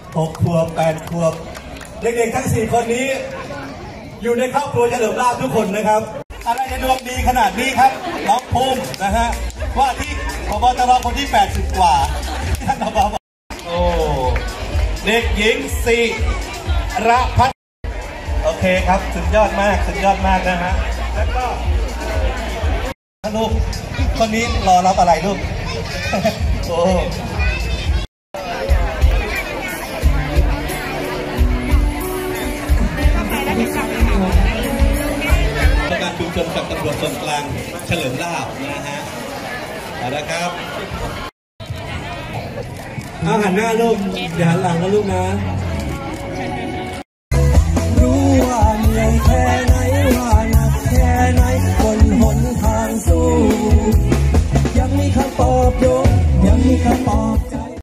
6 ขวบ 8 ขวบเด็กๆทั้ง4 คนนี้อยู่ในครอบครัวเฉลิมลาภทุกคนนะครับอะไรจะดวงดีขนาดนี้ครับน้องภูมินะฮะว่าที่ผบ.ตร.คนที่80 กว่าท่านผบ.โอ้เด็กหญิงศิระพัฒน์โอเคครับสุดยอดมากสุดยอดมากนะฮะแล้วก็ลูกคนนี้รอรับอะไรลูกโอ้การชุมชนกับตำรวจส่วนกลางเฉลิมลาภนะฮะนะครับเอาหันหน้าลูกอย่าหันหลังนะลูกนะ